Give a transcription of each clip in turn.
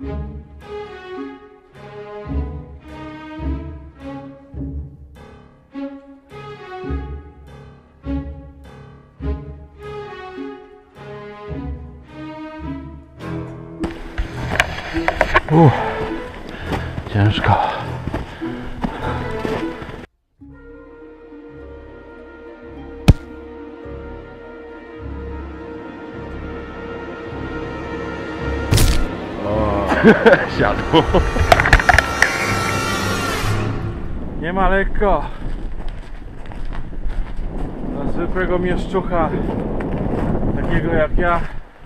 Ciężko. Siadło. Nie ma lekko. Dla zwykłego mieszczucha, takiego jak ja,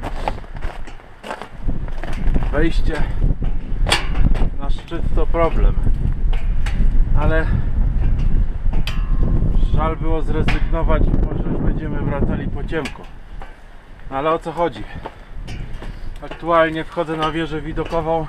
wejście na szczyt to problem. Ale żal było zrezygnować, może już będziemy wracali po ciemku. Ale o co chodzi? Aktualnie wchodzę na wieżę widokową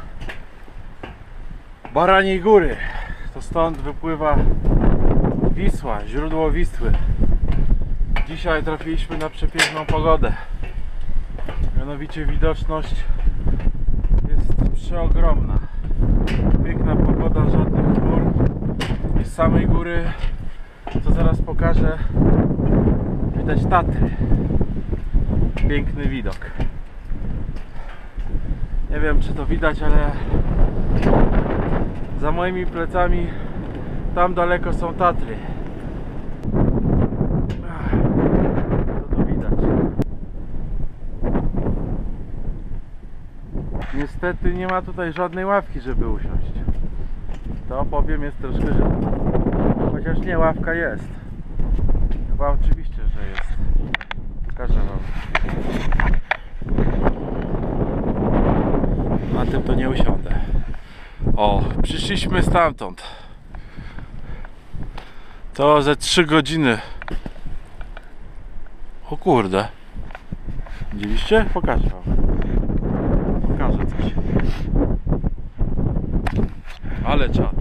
Baraniej Góry. To stąd wypływa Wisła, źródło Wisły. Dzisiaj trafiliśmy na przepiękną pogodę. Mianowicie widoczność jest przeogromna. Piękna pogoda, żadnych chmur. I z samej góry, co zaraz pokażę, widać Tatry. Piękny widok. Nie wiem, czy to widać, ale za moimi plecami tam daleko są Tatry. Co tu widać? Niestety nie ma tutaj żadnej ławki, żeby usiąść. To powiem, jest troszkę żal. Chociaż nie, ławka jest. Chyba oczywiście, że jest. Pokażę wam. Na tym to nie usiądę. O, przyszliśmy stamtąd. To ze 3 godziny. O kurde. Widzieliście? Pokażę wam. Pokażę coś. Ale czad.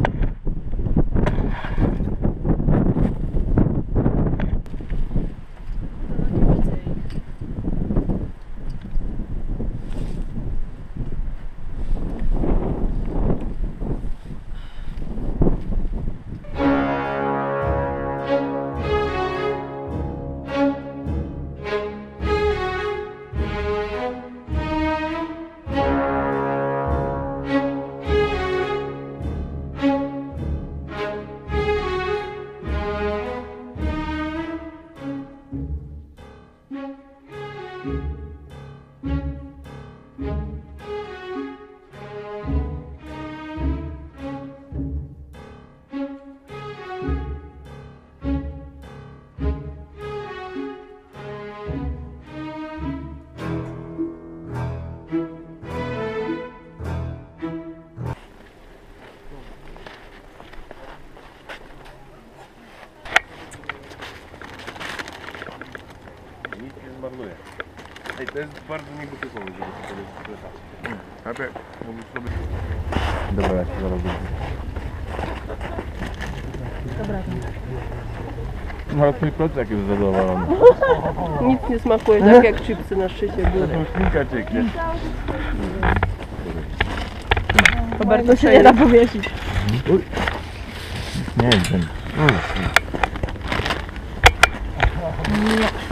Nic nie zmarnuje. Ej, to jest bardzo niebezpieczne, żeby sobie spłytać. Mówisz sobie... Dobra, ja się zaraz zrobię. Dobra. No ale twój plecak jest zadowolony. Nic nie smakuje tak jak chipsy na szczycie góry. To ślinka cieknie. Roberto się nie da powiesić. Nie wiem.